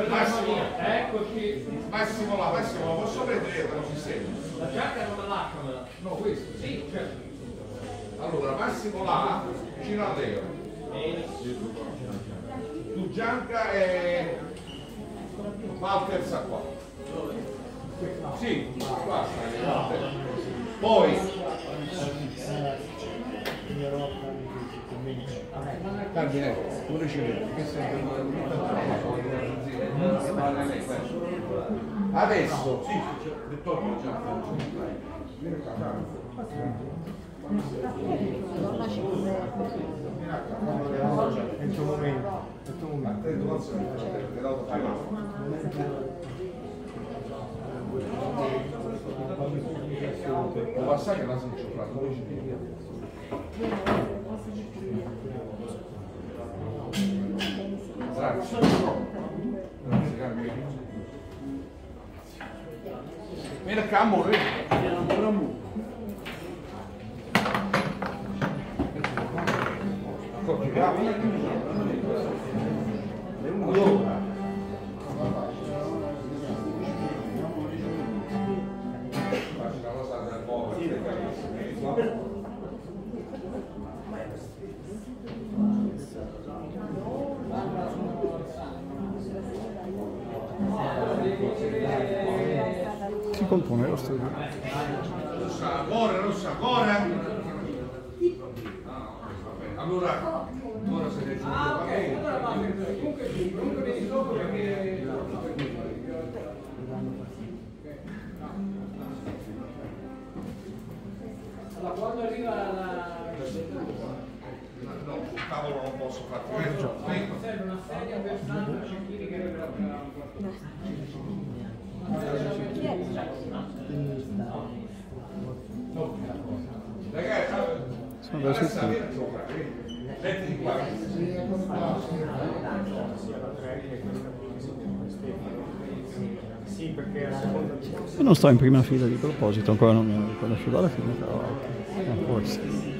Eccoci. Massimo là, Massimo, lo posso prendere per un sistema? La giacca non me la lasciamela. No, questo? Sì, certo. Allora, Massimo là, vicino a Leo. Tu Gianca e Walter sta qua. Sì, qua sta. Poi Cardine, tu ricevi che adesso sì, ritorno già. È il tuo momento. Può passare che la sono cioccolato. Grazie. Grazie Carmelo. Vieni a campo, Si compone lo studio. Rossa, ancora. Allora, ora se ne Comunque vieni dopo perché... Allora, quando arriva la... no, sul tavolo non posso fare. Serve una sedia per tanti cecchini che arriverà Ragazzi, sono da sentire. mettiti qua. Io non sto in prima fila di proposito, ancora non mi hanno riconosciuto alla fine, però forse.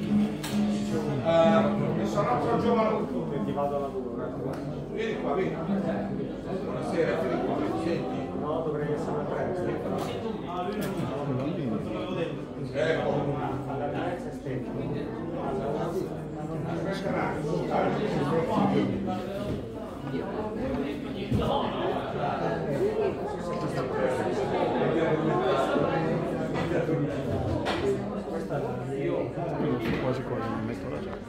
Mi sono altro giovane. Ti vado a lavoro. Vieni qua, vieni. Buonasera, vieni qua, senti. No, dovrei essere presto. Ecco. Alla terza Quasi quasi non metto la giacca.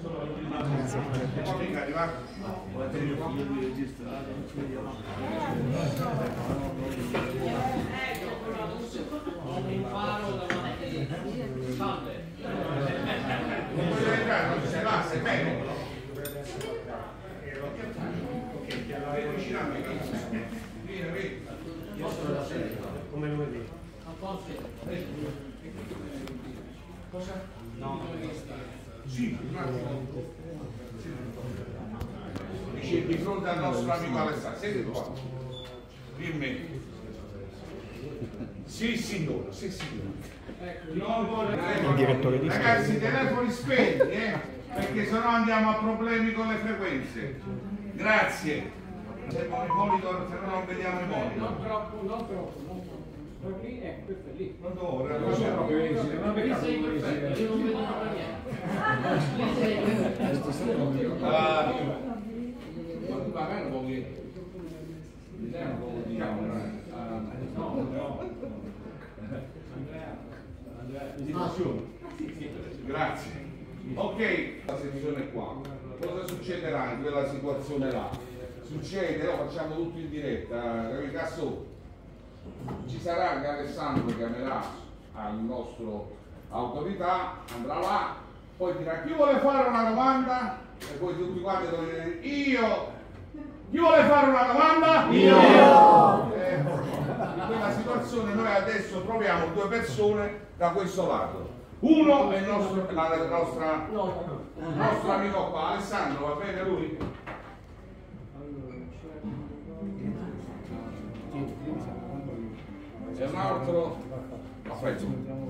Sei bene? come lunedì. Cosa? No. Sì, un attimo. Dice di fronte al nostro amico Alessandro. Senti qua. Dimmi. Sì, signora, sì, signora. Il direttore di Ragazzi, telefoni spenti, perché sennò andiamo a problemi con le frequenze. Grazie. Servono i monitor, se no non vediamo i monitor. Non troppo, non troppo. Lì, questo è lì. Non ora, Non c'è proprio visita, ma perché sei perfetto, io non vedo proprio niente. Magari un po' che... un po' di... Grazie. Ok, la sezione qua. Cosa succederà in quella situazione là? Succede, lo facciamo tutto in diretta, capito? Ci sarà anche Alessandro che chiamerà al nostro autorità, andrà là, poi dirà chi vuole fare una domanda e poi tutti quanti dovete dire io. Chi vuole fare una domanda? Io! In quella situazione noi adesso troviamo due persone da questo lato. Uno è il nostro amico qua, Alessandro, va bene lui? C'è un altro? Aspetta.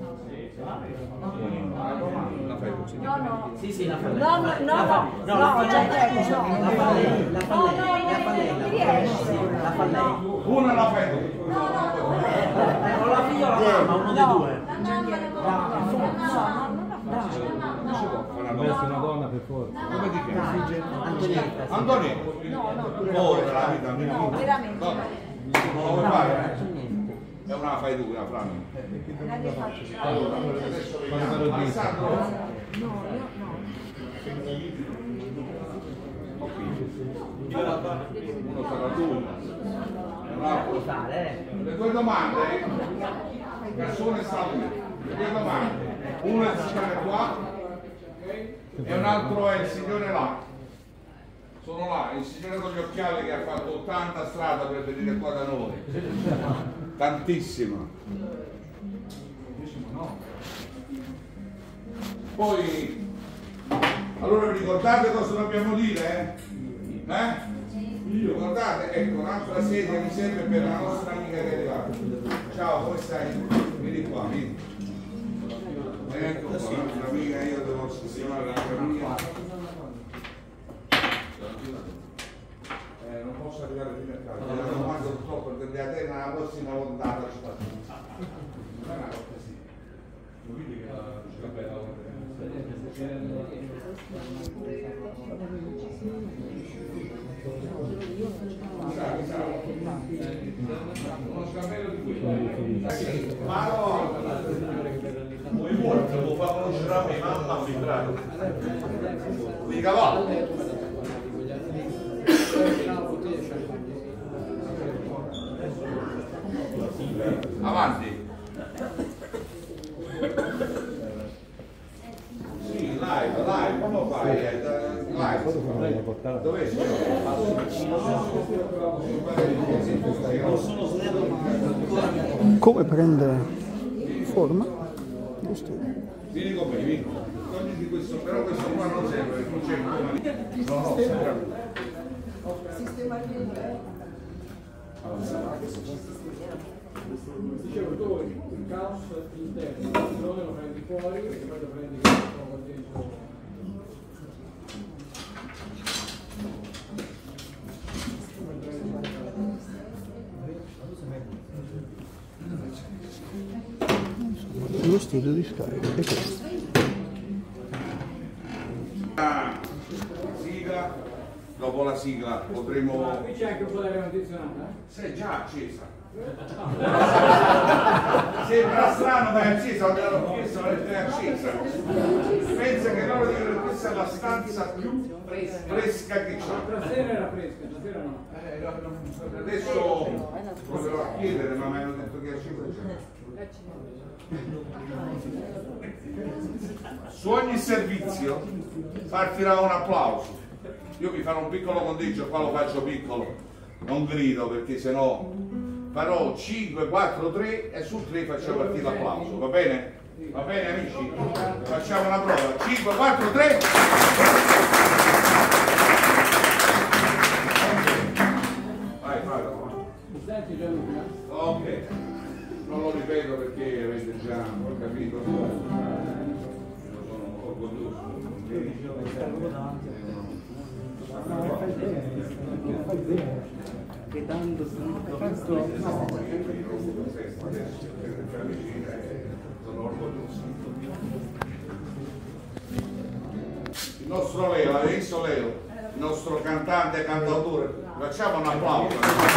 Sì, sì, la fa lei. No, la fa lei. La fa lei. La fa lei. La fa Una la fai tu. O la figlia o la mamma, uno dei due. Deve essere una donna per forza. Come ti chiami? Antonietta. Antonio. Ora la vita mia. No, veramente. Non la vuoi fare? È una fai tu, la Fran. Allora, adesso vediamo. Alessandro? No, io no. Uno sarà tu. Un altro. Le due domande, Gassone sta lì. Le due domande. Uno è il signore qua e un altro è il signore là. Sono là, il signore con gli occhiali che ha fatto 80 strada per venire qua da noi. Tantissima. Poi, allora vi ricordate cosa dobbiamo dire? Ricordate? Ecco, un'altra sedia mi serve per la nostra amica che è arrivata. Ciao, come stai? Vieni qua, vieni. Ecco qua, l'altra amica, io devo sistemare l'altra amica. Non posso arrivare fino a casa, mi raccomando purtroppo perché a te nella prossima volta ci faccio. Non è una cosa così. Quindi che la bella uno scambello di quello. Ma no, vuoi molto, lo fa conoscere a me, mamma filtrato. Quindi cavallo. Avanti. Sì, live, come fai? Live. Dove sei? Come prende forma? Giusto. Vieni con me, vieni. Togliti questo, però questo qua non serve, perché non c'è il come. No, serve. Dicevo, tu il caos interno, non lo prendi fuori e poi lo prendi qua dentro. Lo studio di Sky è questo. Sigla, dopo la sigla potremo. Qui c'è anche un po' d'aria condizionata? Sei già accesa. Sembra strano ma è accesa, quando l'ho chiesto è accesa. Pensa che loro dicono che questa è la stanza più fresca che c'è. Stasera era fresca, stasera no. Adesso proverò a chiedere, ma mi hanno detto che è accesa già. Su ogni servizio partirà un applauso. Io vi farò un piccolo conteggio, qua lo faccio piccolo, non grido perché sennò farò 5, 4, 3 e su 3 facciamo partire l'applauso, va bene? Va bene amici? Facciamo una prova, 5, 4, 3. Vai, Senti Gianluca? ok, non lo ripeto perché avete già capito, io sono orgoglioso. Che tanto sono orgoglioso. Il nostro Leo, l'avete visto Leo? Il nostro cantante e cantautore, facciamo un applauso.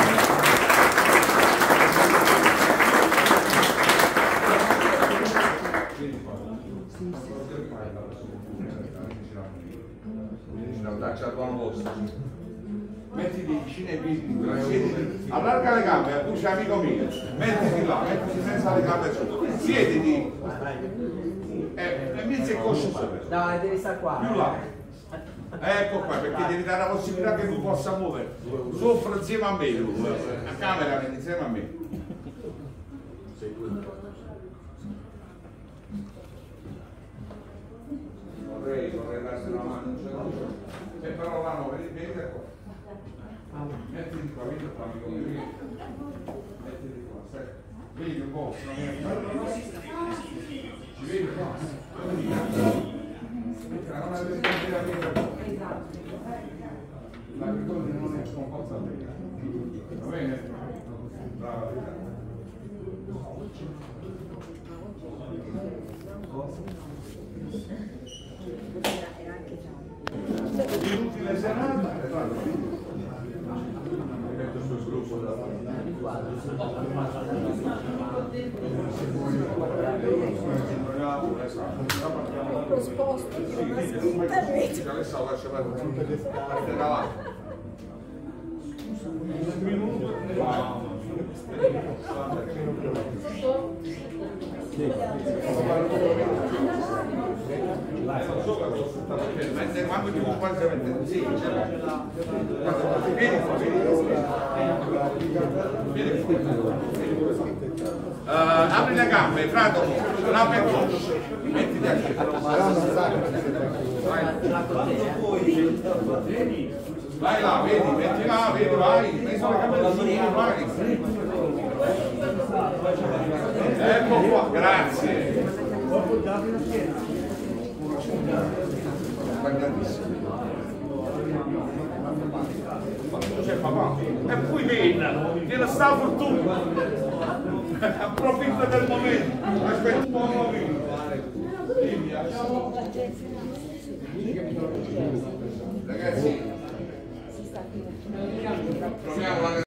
Dacci al buon posto. Mettiti vicino ai piedi, siediti, allarga le gambe, tu sei amico mio, mettiti là, mettiti senza le gambe su, siediti e metti il coscio sopra. Dai, devi stare qua. Più là. Ecco qua, perché devi dare la possibilità che tu possa muovere. Soffra insieme a me, tu, a camera insieme a me. Vorrei darti una mano, però là no, vedi da qua. Mettiti qua, vieni qua, amico mio, vieni. Mettiti qua, stai. Vedi un po', ci vedi qua? Non avete sentito la mia. La ricordi non è comportata. Va bene? Inutile serata. Lo sposto di una scritta invece. Adesso lascia fare. Non so cosa sto facendo, ma quando dico quasi sì, vieni qua, vieni qua. Apri le gambe, Frato, gambe e cosce, mettiti a vai là, vedi, metti là, vedi, vai, metti sulle gambe da solo, vai. Ecco qua, grazie. Sbagliatissimo. Ma tu c'è papà? E poi vieni, tiene sta fortuna. Approfitta del momento. Aspetta un po' ragazzi, proviamo la